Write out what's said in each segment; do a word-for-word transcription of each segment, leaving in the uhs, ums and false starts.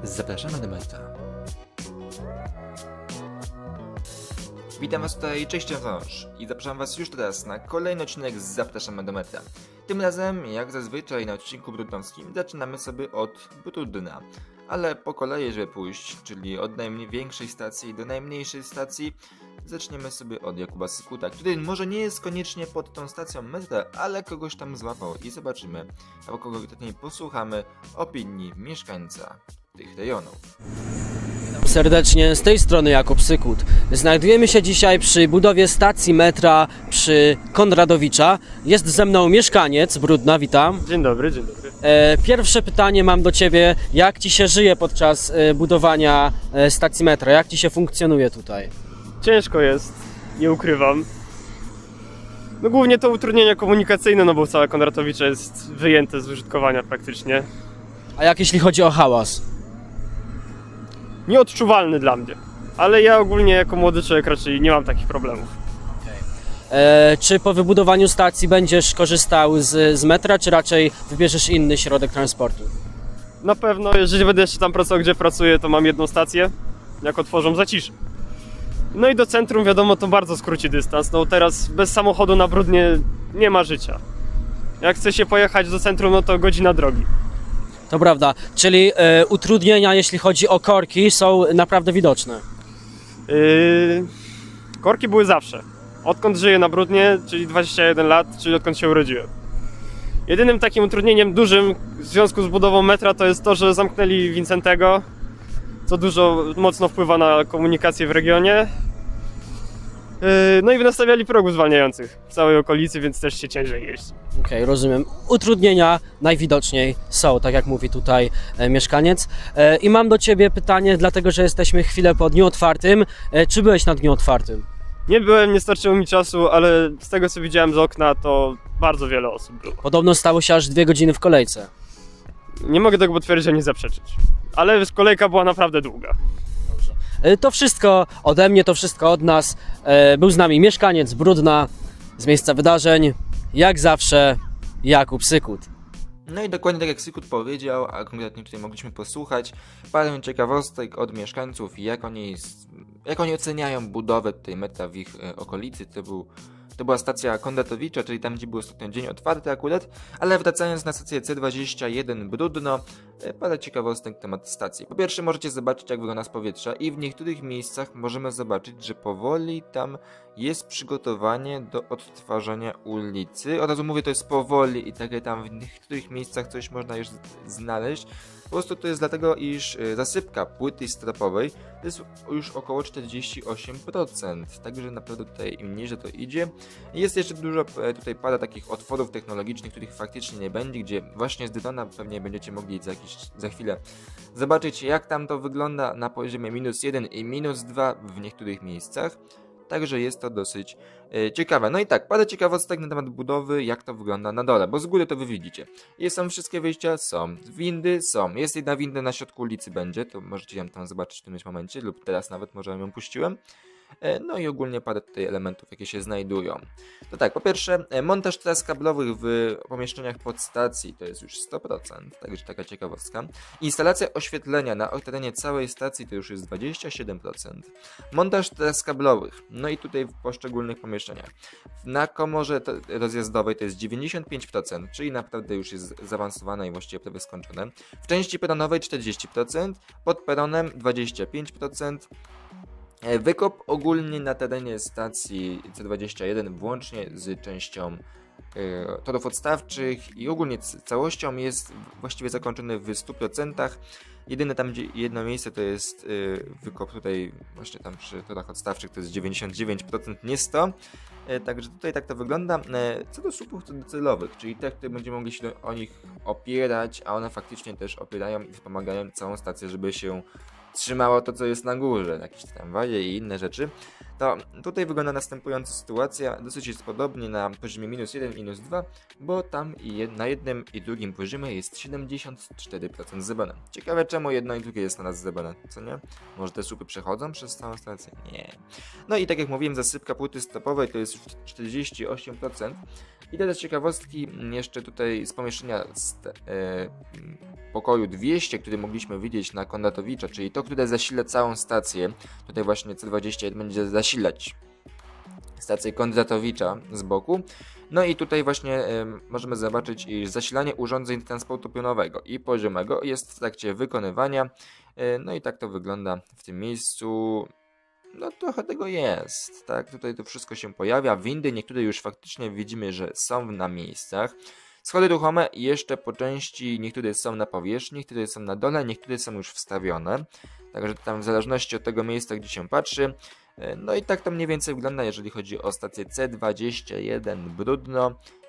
Zapraszamy do metra. Witam was tutaj, cześć wąż i zapraszam was już teraz na kolejny odcinek z Zapraszamy do metra. Tym razem, jak zazwyczaj na odcinku brudnowskim, zaczynamy sobie od Brudna. Ale po kolei, żeby pójść, czyli od największej stacji do najmniejszej stacji, zaczniemy sobie od Jakuba Sykuta, który może nie jest koniecznie pod tą stacją metra, ale kogoś tam złapał i zobaczymy, albo kogo konkretnie posłuchamy opinii mieszkańca tych rejonów. Serdecznie, z tej strony Jakub Sykut. Znajdujemy się dzisiaj przy budowie stacji metra przy Konradowicza. Jest ze mną mieszkaniec Brudna, witam. Dzień dobry, dzień dobry. E, pierwsze pytanie mam do Ciebie, jak Ci się żyje podczas e, budowania e, stacji metra? Jak Ci się funkcjonuje tutaj? Ciężko jest, nie ukrywam. No głównie to utrudnienia komunikacyjne, no bo całe Konradowicze jest wyjęte z użytkowania praktycznie. A jak jeśli chodzi o hałas? Nieodczuwalny dla mnie, ale ja ogólnie jako młody człowiek raczej nie mam takich problemów. E, czy po wybudowaniu stacji będziesz korzystał z, z metra, czy raczej wybierzesz inny środek transportu? Na pewno, jeżeli będę jeszcze tam pracował, gdzie pracuję, to mam jedną stację, jak otworzą, zaciszę. No i do centrum, wiadomo, to bardzo skróci dystans. No teraz bez samochodu na Brudnie nie ma życia. Jak chce się pojechać do centrum, no to godzina drogi. To prawda, czyli e, utrudnienia, jeśli chodzi o korki, są naprawdę widoczne. Yy, korki były zawsze. Odkąd żyję na Brudnie, czyli dwadzieścia jeden lat, czyli odkąd się urodziłem. Jedynym takim utrudnieniem dużym w związku z budową metra to jest to, że zamknęli Wincentego, co dużo mocno wpływa na komunikację w regionie. Yy, no i wynastawiali progów zwalniających w całej okolicy, więc też się ciężej jeździ. Okej, okay, rozumiem. Utrudnienia najwidoczniej są, tak jak mówi tutaj e, mieszkaniec. E, I mam do Ciebie pytanie, dlatego że jesteśmy chwilę po dniu otwartym. E, czy byłeś na dniu otwartym? Nie byłem, nie starczyło mi czasu, ale z tego co widziałem z okna, to bardzo wiele osób było. Podobno stało się aż dwie godziny w kolejce. Nie mogę tego potwierdzić ani zaprzeczyć, ale kolejka była naprawdę długa. Dobrze. E, to wszystko ode mnie, to wszystko od nas. E, był z nami mieszkaniec Brudna z miejsca wydarzeń. Jak zawsze, Jakub Sykut. No i dokładnie tak jak Sykut powiedział, a konkretnie tutaj mogliśmy posłuchać parę ciekawostek od mieszkańców, jak oni, jak oni oceniają budowę tej metra w ich e, okolicy. To, był, to była stacja Konratowicza, czyli tam, gdzie był ostatnio dzień otwarty akurat, ale wracając na stację C dwadzieścia jeden Brudno, e, parę ciekawostek na temat stacji. Po pierwsze możecie zobaczyć, jak wygląda z powietrza i w niektórych miejscach możemy zobaczyć, że powoli tam jest przygotowanie do odtwarzania ulicy. Od razu mówię, to jest powoli i tak tam w niektórych miejscach coś można już znaleźć. Po prostu to jest dlatego, iż zasypka płyty stropowej to jest już około czterdzieści osiem procent. Także naprawdę tutaj im niżej to idzie. Jest jeszcze dużo, tutaj pada takich otworów technologicznych, których faktycznie nie będzie, gdzie właśnie z drona pewnie będziecie mogli za, jakiś, za chwilę zobaczyć, jak tam to wygląda na poziomie minus jeden i minus dwa w niektórych miejscach. Także jest to dosyć e, ciekawe. No i tak, parę ciekawostek na temat budowy, jak to wygląda na dole, bo z góry to wy widzicie. Jest są wszystkie wyjścia? Są. Windy? Są. Jest jedna winda na środku ulicy będzie, to możecie ją tam zobaczyć w którymś momencie, lub teraz nawet może ją puściłem. E, no i ogólnie parę tutaj elementów, jakie się znajdują. To tak, po pierwsze, e, montaż tras kablowych w pomieszczeniach podstacji to jest już sto procent, także taka ciekawostka. Instalacja oświetlenia na terenie całej stacji to już jest dwadzieścia siedem procent. Montaż tras kablowych, no i tutaj w poszczególnych pomieszczeniach. Na komorze rozjazdowej to jest dziewięćdziesiąt pięć procent, czyli naprawdę już jest zaawansowane i właściwie prawie skończone. W części peronowej czterdzieści procent, pod peronem dwadzieścia pięć procent. Wykop ogólnie na terenie stacji C dwadzieścia jeden włącznie z częścią y, torów odstawczych i ogólnie całością jest właściwie zakończony w stu procentach. Jedyne tam gdzie jedno miejsce to jest y, wykop tutaj właśnie tam przy torach odstawczych to jest dziewięćdziesiąt dziewięć procent, nie sto procent. Y, także tutaj tak to wygląda. Y, co do słupów docelowych, czyli te, które będziemy mogli się o nich opierać, a one faktycznie też opierają i wspomagają całą stację, żeby się trzymało to, co jest na górze, jakieś tam wadzie i inne rzeczy, to tutaj wygląda następująca sytuacja, dosyć jest podobnie na poziomie minus jeden, minus dwa, bo tam i jed na jednym i drugim poziomie jest siedemdziesiąt cztery procent zebrane. Ciekawe czemu jedno i drugie jest na nas zebrane, co nie? Może te słupy przechodzą przez całą stację? Nie. No i tak jak mówiłem, zasypka płyty stopowej to jest czterdzieści osiem procent. I teraz ciekawostki jeszcze tutaj z pomieszczenia st e pokoju dwieście, który mogliśmy widzieć na Kondratowicza, czyli to, które zasila całą stację. Tutaj właśnie C dwadzieścia jeden będzie zasilać stację Kondratowicza z boku. No i tutaj właśnie y, możemy zobaczyć, iż zasilanie urządzeń transportu pionowego i poziomego jest w trakcie wykonywania. Y, no i tak to wygląda w tym miejscu. No trochę tego jest, tak, tutaj to wszystko się pojawia. Windy niektóre już faktycznie widzimy, że są na miejscach. Schody ruchome jeszcze po części, niektóre są na powierzchni, niektóre są na dole, niektóre są już wstawione. Także tam w zależności od tego miejsca, gdzie się patrzy. No i tak to mniej więcej wygląda, jeżeli chodzi o stację C dwadzieścia jeden Brudno.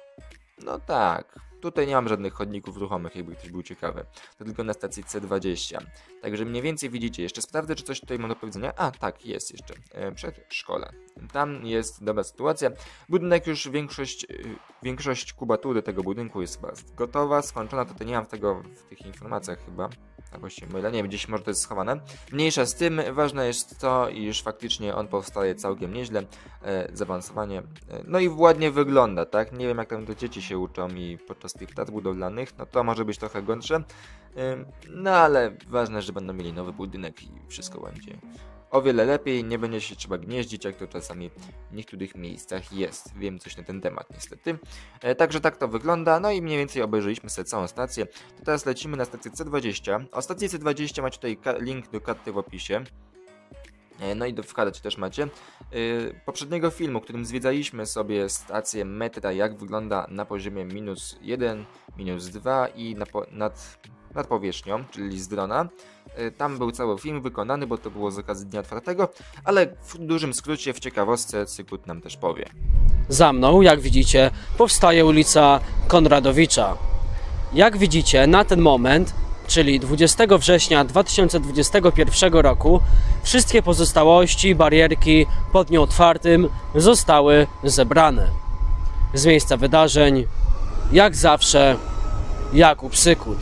No tak, tutaj nie mam żadnych chodników ruchomych, jakby ktoś był ciekawy. To tylko na stacji C dwadzieścia. Także mniej więcej widzicie. Jeszcze sprawdzę, czy coś tutaj mam do powiedzenia. A, tak, jest jeszcze. E, przedszkole. Tam jest dobra sytuacja. Budynek już, większość, większość kubatury tego budynku jest chyba gotowa, skończona. Tutaj nie mam tego w tych informacjach chyba. A właściwie mylę, nie wiem, gdzieś może to jest schowane. Mniejsza z tym, ważne jest to, iż faktycznie on powstaje całkiem nieźle, e, zaawansowanie, e, no i ładnie wygląda, tak? Nie wiem, jak tam to dzieci się uczą i podczas tych prac budowlanych, no to może być trochę gorsze, e, no ale ważne, że będą mieli nowy budynek i wszystko będzie o wiele lepiej, nie będzie się trzeba gnieździć, jak to czasami w niektórych miejscach jest. Wiem coś na ten temat niestety. E, także tak to wygląda, no i mniej więcej obejrzeliśmy sobie całą stację. To teraz lecimy na stację C dwadzieścia. O stacji C dwadzieścia macie tutaj link do karty w opisie. E, no i do, w karcie też macie. E, poprzedniego filmu, którym zwiedzaliśmy sobie stację metra, jak wygląda na poziomie minus jeden, minus dwa i na po, nad... nad powierzchnią, czyli z drona. Tam był cały film wykonany, bo to było z okazji Dnia Otwartego, ale w dużym skrócie, w ciekawostce, Cykut nam też powie. Za mną, jak widzicie, powstaje ulica Konradowicza. Jak widzicie, na ten moment, czyli dwudziestego września dwa tysiące dwudziestego pierwszego roku, wszystkie pozostałości, barierki po dniu otwartym zostały zebrane. Z miejsca wydarzeń, jak zawsze, Jakub Sykut.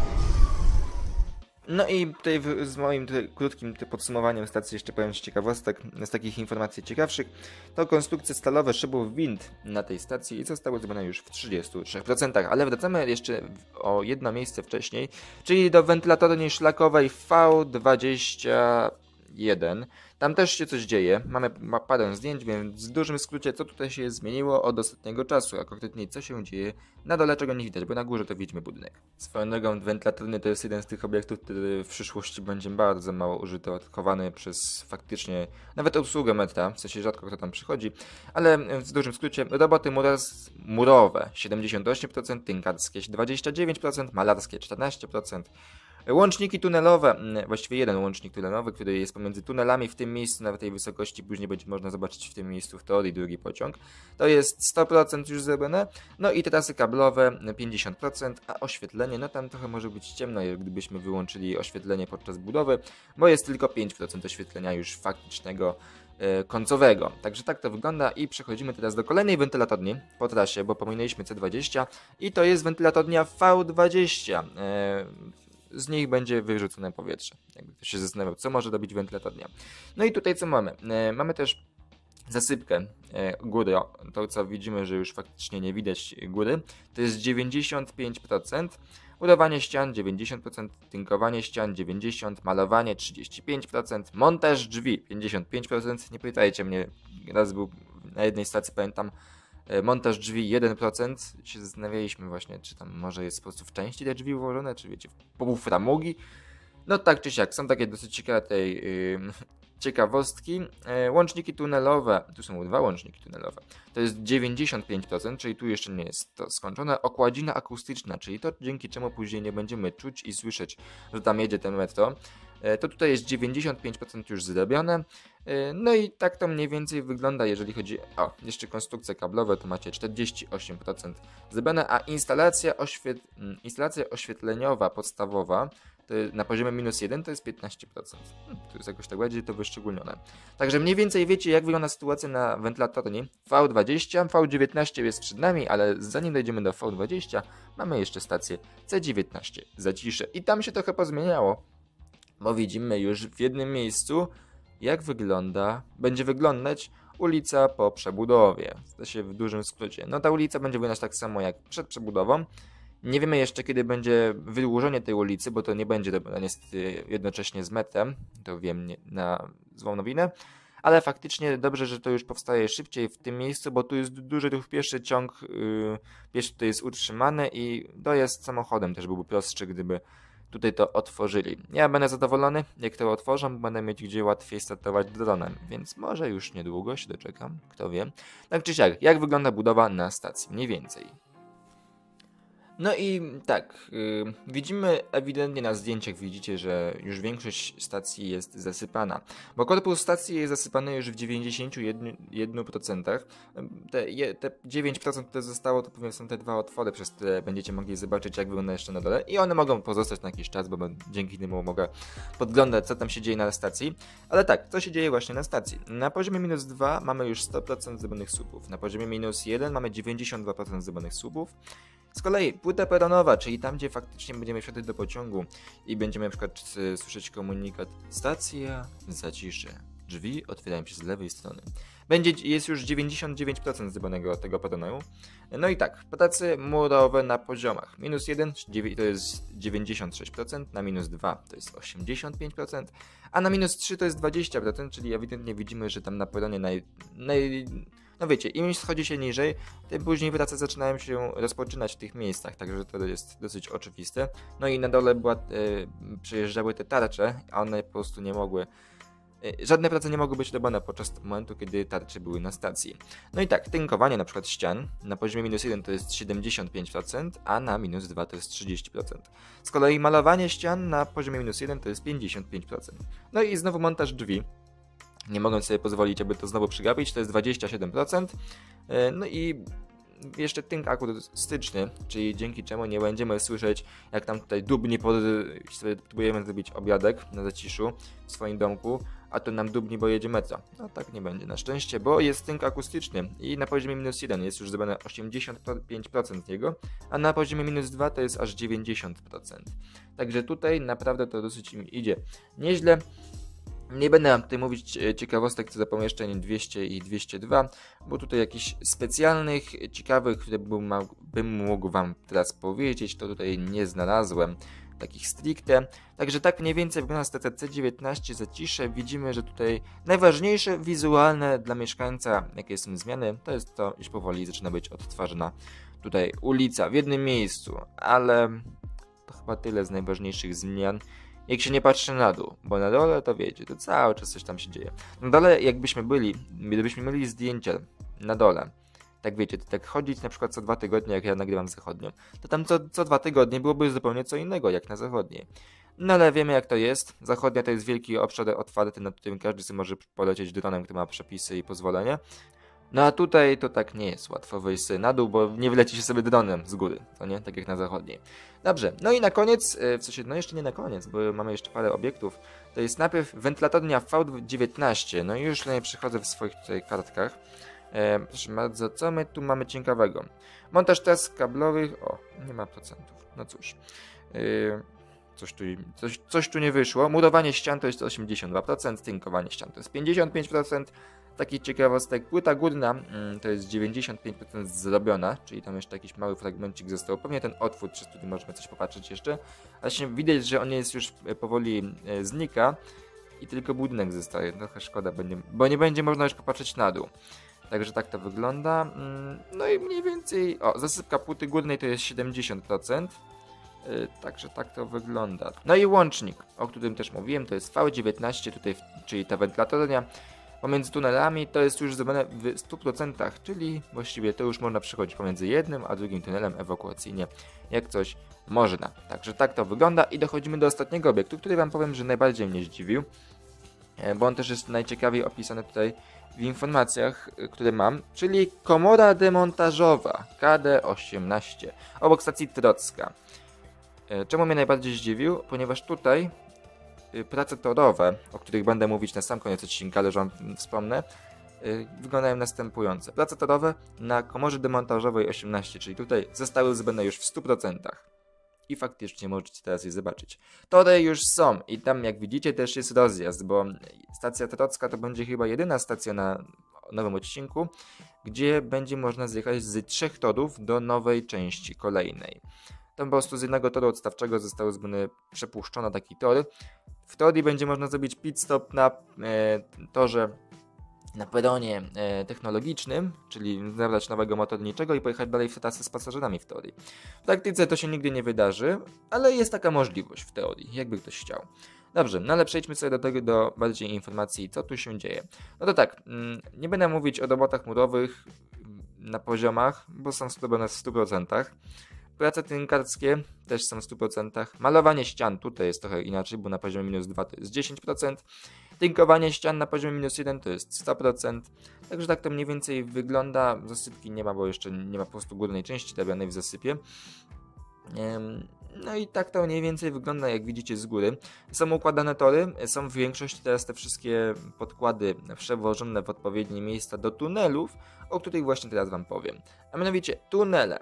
No i tutaj w, z moim tutaj krótkim tutaj podsumowaniem stacji jeszcze powiem z ciekawostek, z takich informacji ciekawszych, to konstrukcje stalowe szybów wind na tej stacji zostały zrobione już w trzydziestu trzech procentach, ale wracamy jeszcze o jedno miejsce wcześniej, czyli do wentylatorni szlakowej V dwadzieścia jeden. Tam też się coś dzieje, mamy parę zdjęć, więc w dużym skrócie co tutaj się zmieniło od ostatniego czasu, a konkretnie co się dzieje na dole, czego nie widać, bo na górze to widzimy budynek. Swoją drogą wentylatorny to jest jeden z tych obiektów, który w przyszłości będzie bardzo mało użytkowany przez faktycznie nawet obsługę metra, w sensie rzadko kto tam przychodzi, ale w dużym skrócie roboty muras, murowe siedemdziesiąt osiem procent, tynkarskie dwadzieścia dziewięć procent, malarskie czternaście procent. Łączniki tunelowe, właściwie jeden łącznik tunelowy, który jest pomiędzy tunelami w tym miejscu, na tej wysokości, później będzie można zobaczyć w tym miejscu w teorii drugi pociąg. To jest sto procent już zrobione. No i trasy kablowe pięćdziesiąt procent, a oświetlenie, no tam trochę może być ciemno, gdybyśmy wyłączyli oświetlenie podczas budowy, bo jest tylko pięć procent oświetlenia już faktycznego, e, końcowego. Także tak to wygląda i przechodzimy teraz do kolejnej wentylatorni po trasie, bo pominęliśmy C dwadzieścia i to jest wentylatornia V dwadzieścia. E, Z nich będzie wyrzucone powietrze. Jakby ktoś się zastanawiał, co może robić wentylatornia. No i tutaj co mamy? E, mamy też zasypkę e, góry. O, to co widzimy, że już faktycznie nie widać góry. To jest dziewięćdziesiąt pięć procent. Murowanie ścian dziewięćdziesiąt procent. Tynkowanie ścian dziewięćdziesiąt procent. Malowanie trzydzieści pięć procent. Montaż drzwi pięćdziesiąt pięć procent. Nie pytajcie mnie. Raz był na jednej stacji, pamiętam, montaż drzwi jeden procent, się zastanawialiśmy właśnie, czy tam może jest po prostu w części te drzwi ułożone, czy wiecie, w framugi. No tak czy siak, są takie dosyć ciekawe tej yy, ciekawostki. Yy, łączniki tunelowe, tu są dwa łączniki tunelowe, to jest dziewięćdziesiąt pięć procent, czyli tu jeszcze nie jest to skończone. Okładzina akustyczna, czyli to dzięki czemu później nie będziemy czuć i słyszeć, że tam jedzie ten metro. To tutaj jest dziewięćdziesiąt pięć procent już zrobione. No i tak to mniej więcej wygląda, jeżeli chodzi o jeszcze konstrukcje kablowe, to macie czterdzieści osiem procent zrobione, a instalacja, oświet... instalacja oświetleniowa podstawowa to na poziomie minus jeden to jest piętnaście procent. Hmm, to jest jakoś tak bardziej to wyszczególnione. Także mniej więcej wiecie, jak wygląda sytuacja na wentylatorni V dwadzieścia. V dziewiętnaście jest przed nami, ale zanim dojdziemy do V dwadzieścia, mamy jeszcze stację C dziewiętnaście, Zacisze. I tam się trochę pozmieniało, bo widzimy już w jednym miejscu, jak wygląda, będzie wyglądać ulica po przebudowie. To się w dużym skrócie. No ta ulica będzie wyglądać tak samo jak przed przebudową. Nie wiemy jeszcze, kiedy będzie wydłużenie tej ulicy, bo to nie będzie to niestety jednocześnie z metrem, to wiem nie, na złą nowinę, ale faktycznie dobrze, że to już powstaje szybciej w tym miejscu, bo tu jest duży ruch pieszy, ciąg yy, pieszy tutaj jest utrzymany i dojazd samochodem też byłby prostszy, gdyby tutaj to otworzyli. Ja będę zadowolony, jak to otworzą, będę mieć gdzie łatwiej startować dronem, więc może już niedługo się doczekam, kto wie. Tak czy siak, jak wygląda budowa na stacji, mniej więcej. No i tak, yy, widzimy ewidentnie na zdjęciach, widzicie, że już większość stacji jest zasypana, bo korpus stacji jest zasypany już w dziewięćdziesięciu jeden procent. Te, je, te dziewięć procent, które zostało, to pewnie są te dwa otwory, przez które będziecie mogli zobaczyć, jak wygląda jeszcze na dole i one mogą pozostać na jakiś czas, bo dzięki temu mogę podglądać, co tam się dzieje na stacji. Ale tak, co się dzieje właśnie na stacji? Na poziomie minus dwa mamy już sto procent zrobionych słupów, na poziomie minus jeden mamy dziewięćdziesiąt dwa procent zrobionych słupów. Z kolei płyta peronowa, czyli tam, gdzie faktycznie będziemy wsiadać do pociągu i będziemy na przykład słyszeć komunikat stacja, zacisze, drzwi otwierają się z lewej strony. Będzie, jest już dziewięćdziesiąt dziewięć procent zrobionego tego peronu. No i tak, prace murowe na poziomach. Minus jeden to jest dziewięćdziesiąt sześć procent, na minus dwa to jest osiemdziesiąt pięć procent, a na minus trzy to jest dwadzieścia procent, czyli ewidentnie widzimy, że tam na peronie naj... naj No wiecie, im schodzi się niżej, tym później prace zaczynają się rozpoczynać w tych miejscach, także to jest dosyć oczywiste. No i na dole była, e, przejeżdżały te tarcze, a one po prostu nie mogły, e, żadne prace nie mogły być robione podczas momentu, kiedy tarcze były na stacji. No i tak, tynkowanie na przykład ścian na poziomie minus jeden to jest siedemdziesiąt pięć procent, a na minus dwa to jest trzydzieści procent. Z kolei malowanie ścian na poziomie minus jeden to jest pięćdziesiąt pięć procent. No i znowu montaż drzwi. Nie mogę sobie pozwolić, aby to znowu przygapić, to jest dwadzieścia siedem procent. No i jeszcze tynk akustyczny, czyli dzięki czemu nie będziemy słyszeć, jak tam tutaj dubni, pod... sobie próbujemy zrobić obiadek na zaciszu w swoim domku, a to nam dubni, bo jedzie metro. No tak nie będzie na szczęście, bo jest tynk akustyczny i na poziomie minus jeden jest już zrobione osiemdziesiąt pięć procent jego, a na poziomie minus dwa to jest aż dziewięćdziesiąt procent. Także tutaj naprawdę to dosyć im idzie nieźle. Nie będę wam tutaj mówić ciekawostek co do pomieszczeń dwieście i dwieście dwa, bo tutaj jakichś specjalnych, ciekawych, które bym, bym mógł wam teraz powiedzieć, to tutaj nie znalazłem takich stricte. Także tak mniej więcej wygląda stacja C dziewiętnaście Zacisze. Widzimy, że tutaj najważniejsze wizualne dla mieszkańca, jakie są zmiany, to jest to, iż powoli zaczyna być odtwarzana tutaj ulica w jednym miejscu, ale to chyba tyle z najważniejszych zmian. Jak się nie patrzy na dół, bo na dole to wiecie, to cały czas coś tam się dzieje. Na dole jakbyśmy byli, gdybyśmy mieli zdjęcia na dole, tak wiecie, to tak chodzić na przykład co dwa tygodnie, jak ja nagrywam zachodnią, to tam co, co dwa tygodnie byłoby zupełnie co innego, jak na zachodniej. No ale wiemy jak to jest, zachodnia to jest wielki obszar otwarty, nad którym każdy sobie może polecieć dronem, który ma przepisy i pozwolenia. No a tutaj to tak nie jest łatwo wejść sobie na dół, bo nie wyleci się sobie dronem z góry, to nie? Tak jak na zachodniej. Dobrze, no i na koniec, w sensie, no jeszcze nie na koniec, bo mamy jeszcze parę obiektów, to jest najpierw wentylatornia V dziewiętnaście, no i już tutaj przychodzę w swoich tutaj kartkach. E, proszę bardzo, co my tu mamy ciekawego? Montaż tras kablowych, o, nie ma procentów, no cóż. E, coś, tu, coś, coś tu nie wyszło, murowanie ścian to jest osiemdziesiąt dwa procent, tynkowanie ścian to jest pięćdziesiąt pięć procent, Taki ciekawostek, płyta górna mm, to jest dziewięćdziesiąt pięć procent zrobiona, czyli tam jeszcze jakiś mały fragmencik został. Pewnie ten otwór, przez który możemy coś popatrzeć jeszcze. Ale się widać, że on jest już powoli e, znika i tylko budynek zostaje. Trochę szkoda, bo nie, bo nie będzie można już popatrzeć na dół. Także tak to wygląda. Mm, no i mniej więcej, o, zasypka płyty górnej to jest siedemdziesiąt procent. Yy, także tak to wygląda. No i łącznik, o którym też mówiłem, to jest V dziewiętnaście, tutaj, czyli ta wentylatornia. Pomiędzy tunelami to jest już zrobione w stu procentach, czyli właściwie to już można przechodzić pomiędzy jednym a drugim tunelem ewakuacyjnie, jak coś można. Także tak to wygląda i dochodzimy do ostatniego obiektu, który wam powiem, że najbardziej mnie zdziwił, bo on też jest najciekawiej opisany tutaj w informacjach, które mam, czyli komora demontażowa K D osiemnaście obok stacji Trocka. Czemu mnie najbardziej zdziwił? Ponieważ tutaj prace torowe, o których będę mówić na sam koniec odcinka, ale że wam wspomnę, wyglądają następujące. Prace torowe na komorze demontażowej osiemnaście, czyli tutaj zostały zrobione już w stu procentach. I faktycznie możecie teraz je zobaczyć. Tory już są i tam jak widzicie też jest rozjazd, bo stacja Trocka to będzie chyba jedyna stacja na nowym odcinku, gdzie będzie można zjechać z trzech torów do nowej części kolejnej. To po prostu z jednego toru odstawczego został zrobiony, przepuszczono taki tor. W teorii będzie można zrobić pit stop na e, torze, na peronie e, technologicznym, czyli zabrać nowego motorniczego i pojechać dalej w trasę z pasażerami w teorii. W praktyce to się nigdy nie wydarzy, ale jest taka możliwość w teorii, jakby ktoś chciał. Dobrze, no ale przejdźmy sobie do tego, do bardziej informacji, co tu się dzieje. No to tak, nie będę mówić o robotach murowych na poziomach, bo są zrobione w stu procentach. Prace tynkarskie też są w stu procentach. Malowanie ścian tutaj jest trochę inaczej, bo na poziomie minus dwa to jest dziesięć procent. Tynkowanie ścian na poziomie minus jeden to jest sto procent. Także tak to mniej więcej wygląda. Zasypki nie ma, bo jeszcze nie ma po prostu górnej części robianej w zasypie. No i tak to mniej więcej wygląda, jak widzicie z góry. Są układane tory, są w większości teraz te wszystkie podkłady przewożone w odpowiednie miejsca do tunelów, o których właśnie teraz wam powiem. A mianowicie tunele.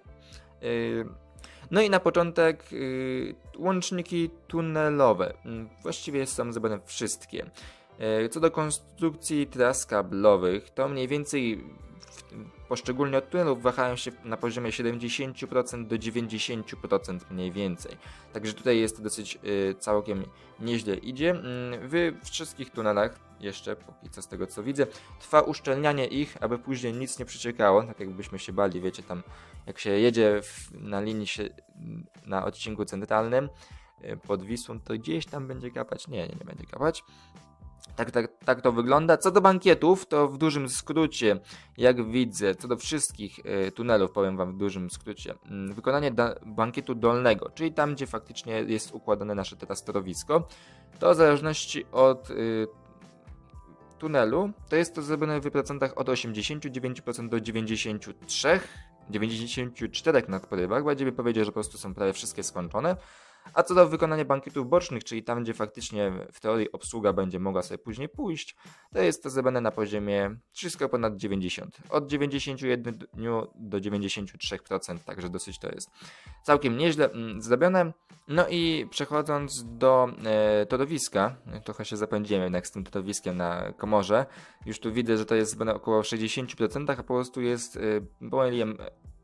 No i na początek łączniki tunelowe. Właściwie są zrobione wszystkie. Co do konstrukcji tras kablowych, to mniej więcej poszczególnie od tunelów wahają się na poziomie siedemdziesiąt procent do dziewięćdziesiąt procent mniej więcej. Także tutaj jest to dosyć y, całkiem nieźle idzie. W wszystkich tunelach, jeszcze póki co z tego co widzę, trwa uszczelnianie ich, aby później nic nie przeciekało, tak jakbyśmy się bali, wiecie, tam jak się jedzie w, na linii się, na odcinku centralnym y, pod Wisłą, to gdzieś tam będzie kapać. Nie, nie, nie będzie kapać. Tak, tak, tak to wygląda. Co do bankietów, to w dużym skrócie, jak widzę, co do wszystkich y, tunelów, powiem wam w dużym skrócie, y, wykonanie bankietu dolnego, czyli tam, gdzie faktycznie jest układane nasze teraz torowisko, to w zależności od y, tunelu, to jest to zrobione w procentach od osiemdziesiąt dziewięć procent do dziewięćdziesiąt trzy procent, dziewięćdziesiąt cztery procent na porywach, właściwie powiedział, że po prostu są prawie wszystkie skończone. A co do wykonania bankietów bocznych, czyli tam, gdzie faktycznie w teorii obsługa będzie mogła sobie później pójść, to jest to zrobione na poziomie wszystko ponad dziewięćdziesiąt. Od dziewięćdziesiąt jeden do dziewięćdziesiąt trzy procent, także dosyć to jest całkiem nieźle mm, zrobione. No i przechodząc do e, torowiska, trochę się zapędziłem jednak z tym torowiskiem na komorze. Już tu widzę, że to jest zrobione około sześćdziesiąt procent, a po prostu jest, e, pomyliłem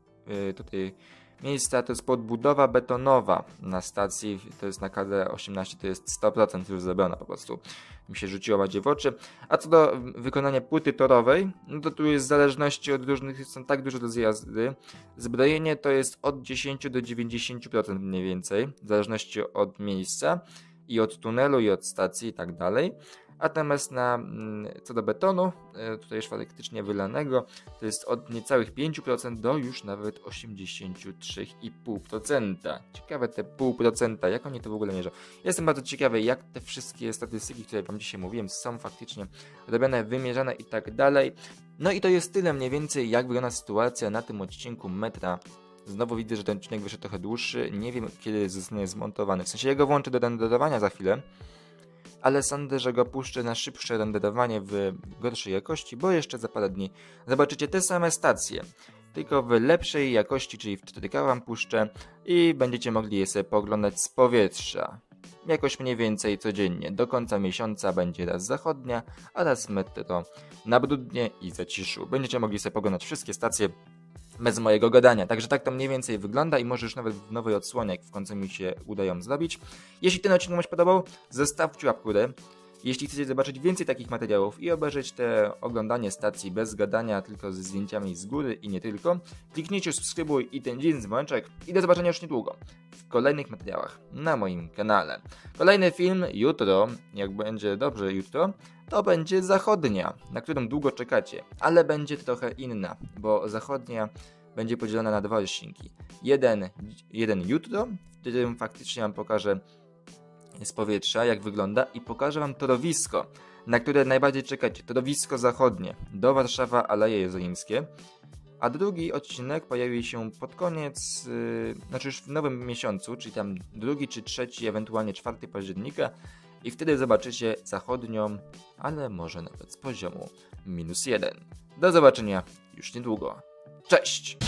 e, tutaj miejsca, to jest podbudowa betonowa na stacji, to jest na K D osiemnaście, to jest sto procent już zrobiona, po prostu mi się rzuciło bardziej w oczy. A co do wykonania płyty torowej, no to tu jest w zależności od różnych, są tak duże rozjazdy. Zbrojenie to jest od dziesięć do dziewięćdziesięciu procent mniej więcej, w zależności od miejsca i od tunelu i od stacji i tak dalej. Natomiast na, co do betonu, tutaj już faktycznie wylanego, to jest od niecałych pięć procent do już nawet osiemdziesiąt trzy i pół procent. Ciekawe te pół procenta, jak oni to w ogóle mierzą. Jestem bardzo ciekawy, jak te wszystkie statystyki, które wam dzisiaj mówiłem, są faktycznie robione, wymierzane i tak dalej. No i to jest tyle mniej więcej, jak wygląda sytuacja na tym odcinku metra. Znowu widzę, że ten odcinek wyszedł trochę dłuższy, nie wiem kiedy zostanie zmontowany. W sensie ja go włączę do renderowania za chwilę, ale sądzę, że go puszczę na szybsze renderowanie w gorszej jakości, bo jeszcze za parę dni zobaczycie te same stacje, tylko w lepszej jakości, czyli w cztery K wam puszczę i będziecie mogli je sobie pooglądać z powietrza. Jakoś mniej więcej codziennie. Do końca miesiąca będzie raz zachodnia, a raz metro na Brudnie i Zaciszu. Będziecie mogli sobie poglądać wszystkie stacje bez mojego gadania. Także tak to mniej więcej wygląda i może już nawet w nowej odsłonie, jak w końcu mi się udają zrobić. Jeśli ten odcinek wam się podobał, zostawcie łapkę w górę. Jeśli chcecie zobaczyć więcej takich materiałów i obejrzeć te oglądanie stacji bez gadania, tylko ze zdjęciami z góry i nie tylko, kliknijcie subskrybuj i ten dzień dzwoneczek i do zobaczenia już niedługo w kolejnych materiałach na moim kanale. Kolejny film jutro, jak będzie dobrze jutro, to będzie zachodnia, na którą długo czekacie, ale będzie trochę inna, bo zachodnia będzie podzielona na dwa odcinki. Jeden, jeden jutro, w którym faktycznie wam pokażę z powietrza, jak wygląda i pokażę wam torowisko, na które najbardziej czekacie. Torowisko zachodnie do Warszawa, Aleje Jerozolimskie. A drugi odcinek pojawi się pod koniec, yy, znaczy już w nowym miesiącu, czyli tam drugi czy trzeci, ewentualnie czwarty października i wtedy zobaczycie zachodnią, ale może nawet z poziomu minus jeden. Do zobaczenia już niedługo. Cześć!